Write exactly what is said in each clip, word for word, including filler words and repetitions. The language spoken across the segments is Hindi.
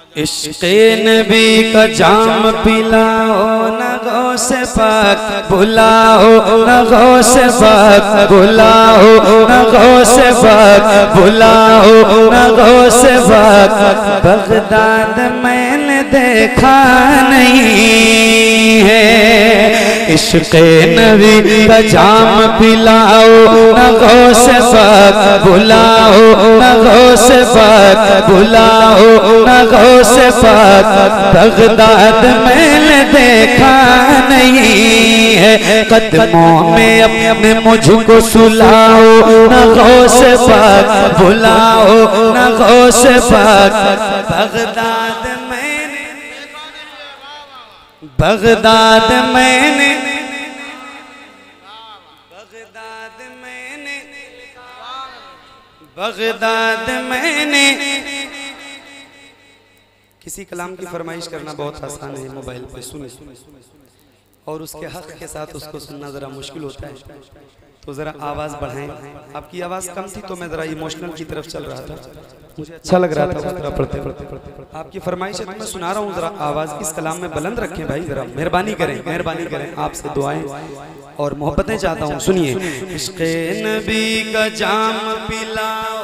इश्क़े नबी का जाम पिलाओ न गौसे पाक बुलाओ, न गौसे पाक बुलाओ, न गौसे पाक बुलाओ, न गौसे पाक। बगदाद मैंने देखा नहीं है, इश्क़े नबी का जाम पिलाओ न गौसे पाक बुलाओ, न गौसे पाक बुलाओ, न गौसे पाक। बगदाद मैंने देखा नहीं है, कदमों में अपने मुझको सुलाओ, न गौसे पाक बुलाओ, न गौसे पाक। बगदाद मैंने बगदाद मैंने बगदाद मैंने बगदाद मैंने किसी कलाम की फरमाइश करना बहुत आसान है, मोबाइल पे सुने और उसके हक के साथ उसको सुनना ज़रा मुश्किल होता है, तो ज़रा आवाज़ बढ़ाएं। आपकी आवाज़ कम थी तो मैं ज़रा इमोशनल की तरफ चल रहा था, मुझे अच्छा लग रहा था उस तरह पढ़ते पढ़ते। आपकी फरमाइश है तो मैं सुना रहा हूँ, ज़रा आवाज़ इस कलाम में बुलंद रखें भाई, ज़रा मेहरबानी करें, मेहरबानी करें, आपसे दुआएं और मोहब्बतें चाहता हूँ। सुनिए। इश्क़े नबी का जाम पिलाओ,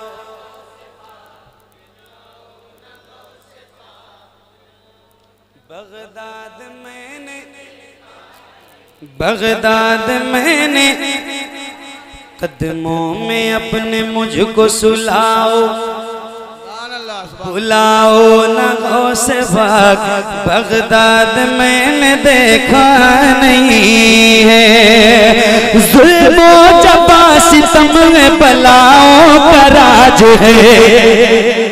बगदाद मैंने बगदाद मैंने कदमों में अपने मुझको सुलाओ, बुलाओ न गौसे पाक। बगदाद मैंने देखा नहीं है, जुल्म जबा सितम में बलाओं का राज है।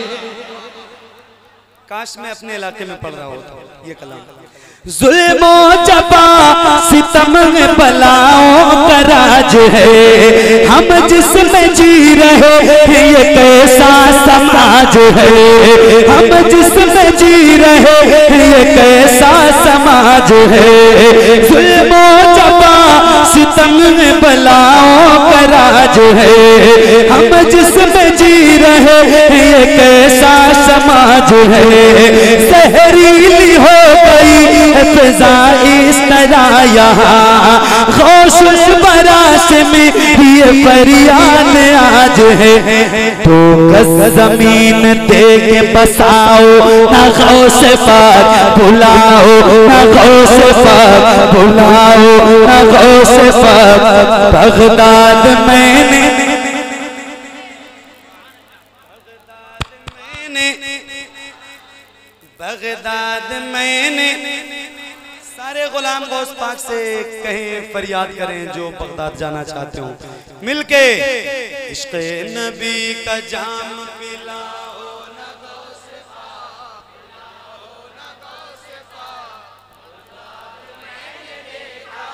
काश मैं अपने इलाके में पढ़ रहा होता ये कलाम। जुल्म जबा सितम में बलाओं का राज है, हम जिसमें जी रहे हैं ये कैसा समाज है, हम जिसमें जी रहे हैं ये कैसा समाज है। जुल्म जबा सितम में बलाओं का राज है, हम जिसमें जी रहे हैं ये कैसा समाज है। सहरीली हो गई फिजा इस तरह यहाँ, गौसुल बरास में ये फरियाद आज है। तो गज जमीन दे के बसाओ, न गौसे पाक बुलाओ, न गौसे पाक बुलाओ, न गौसे पाक। बगदाद मैंने बगदाद मैंने सारे गुलाम गौस पाक से कहें, फरियाद करें जो बगदाद जाना चाहते हो मिलके। इश्क़े नबी का जाम पिलाओ न गौसे पाक बुलाओ, न गौसे पाक। मैंने देखा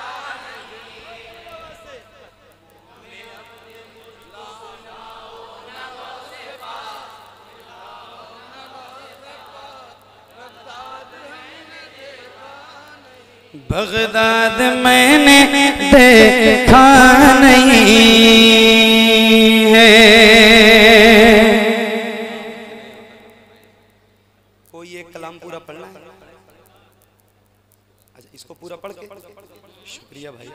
बगदाद मैंने देखा नहीं है। कोई एक कलाम पूरा पढ़ना है? अच्छा, इसको पूरा पढ़ के शुक्रिया भाई,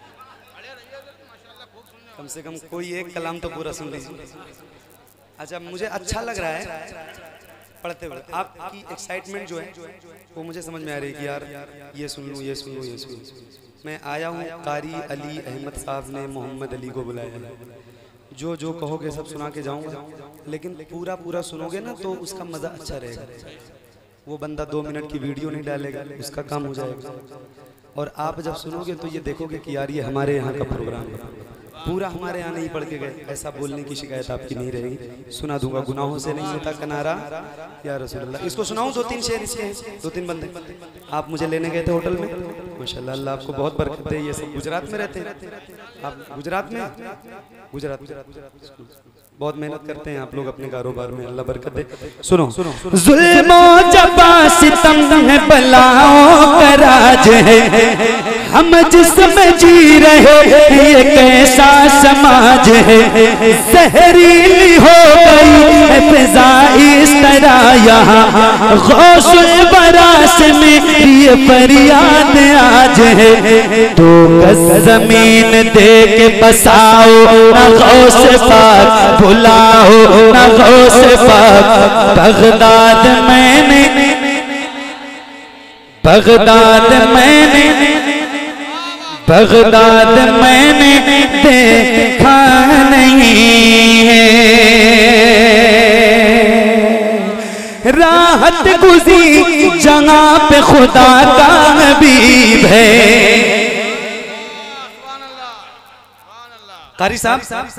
कम से कम कोई एक कलाम तो पूरा सुन लीजिए। अच्छा, मुझे अच्छा लग रहा है पढ़ते हुए, आपकी एक्साइटमेंट जो है वो मुझे समझ में आ रही है कि यार ये सुन लूँ, ये सुन लूँ, ये सुन लूँ। मैं आया हूँ, कारी अली अहमद साहब ने मोहम्मद अली को बुलाया है, जो जो कहोगे सब सुना के जाऊँगा, लेकिन पूरा पूरा सुनोगे ना तो उसका मज़ा अच्छा रहेगा। वो बंदा दो मिनट की वीडियो नहीं डालेगा, उसका काम हो जाएगा। और आप जब सुनोगे तो ये देखोगे कि यार ये हमारे यहाँ का प्रोग्राम है, पूरा हमारे यहाँ नहीं पढ़ के गए, ऐसा बोलने की शिकायत आपकी नहीं रहेगी। सुना दूंगा, गुनाहों से नहीं होता किनारा या रसूल अल्लाह। इसको सुनाऊं? दो तीन शेर इसके हैं, दो तीन बंदे आप मुझे लेने गए थे होटल में, माशाल्लाह, अल्लाह आपको बहुत बरकत दे। ये सब गुजरात में रहते हैं, आप गुजरात में? गुजरात बहुत मेहनत करते हैं आप लोग अपने कारोबार में, अल्लाह बरकत दे। सुनो सुनो, जुल्म जबा सितम है बलाओं का राज है, हम जिसमें जी रहे ये कैसा समाज है, जहरीली हो गई है फिजा इस तरह यहाँ, गौसुल बरास में ये फरियाद आज है। तो गज जमीन दे के बसाओ ना गौस पाक बुलाओ ना गौस पाक। बगदाद मैंने बगदाद मैंने बगदाद मैंने देखा नहीं है, राहत गुज़ी जहाँ पे खुदा का हबीब है। कारी साहब,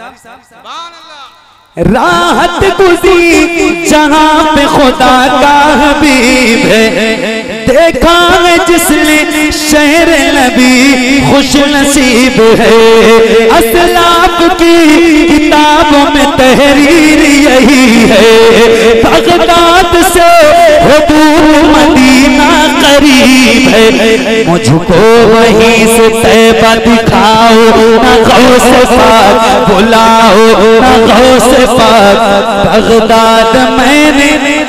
राहत गुज़ी जहाँ पे खुदा का हबीब है, देखा है जिसने शहर नबी खुश नसीब है। असलाफ की किताबों में तहरीर यही है, बगदाद से दूर मदीना करीब है। मुझको वहीं से तैबा दिखाओ ना गौस पाक बुलाओ ना गौस पाक। बगदाद मैंने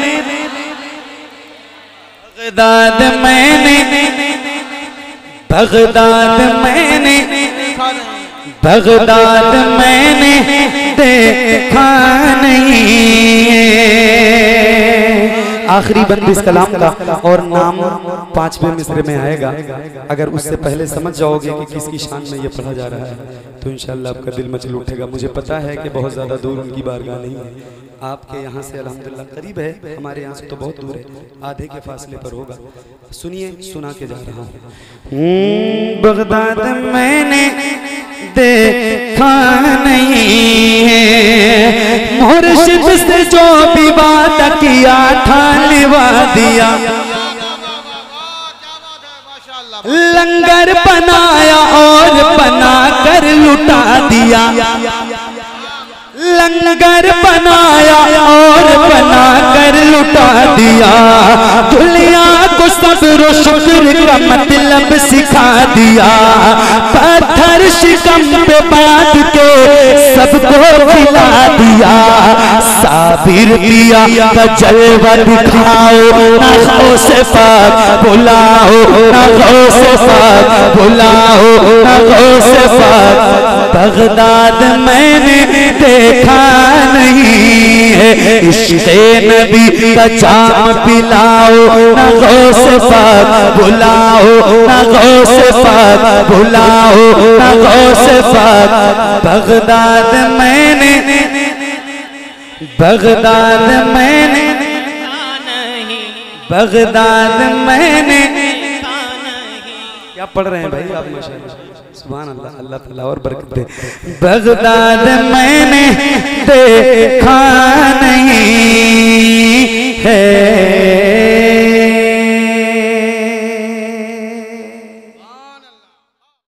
बगदाद मैंने बगदाद मैंने बगदाद मैंने देखा नहीं। आखिरी बंद इस कलाम का और नाम पांचवें मिसरे में आएगा। अगर उससे पहले समझ जाओगे कि किसकी शान में ये पढ़ा जा रहा है तो इंशाअल्लाह आपका दिल मचल उठेगा। मुझे पता है कि बहुत ज़्यादा दूर उनकी बारगाह नहीं है, आपके यहाँ से अल्हम्दुलिल्लाह करीब है, हमारे यहाँ से तो बहुत दूर है, आधे के फासले पर होगा। सुनिए, सुना के जा रहा हूँ। बगदाद मैंने देखा नहीं है, मुर्शिद से जो भी बात किया था निभा दिया, लंगर बनाया और बना कर लुटा दिया, लंगर बनाया और बना कर लुटा दिया, दुनिया को सब्र शुक्र का मतलब सिखा दिया, पत्थर शिकम पे बांध के सबको खिला दिया, साबिर दिया का जलवा दिखाओ ना गौस पाक बुलाओ ना गौस पाक बुलाओ ना गौस पाक। बगदाद मैंने देखा नहीं है, इश्क़े नबी का जाम पिलाओ ना गौस पाक बुलाओ ना गौस पाक बुलाओ ना गौस पाक। बगदाद मैंने बगदाद मैंने बगदाद मैंने क्या पढ़ रहे हैं भाई आप माशाअल्लाह, सुभान अल्लाह, अल्लाह ताला और बरकत दे। बगदाद मैंने देखा नहीं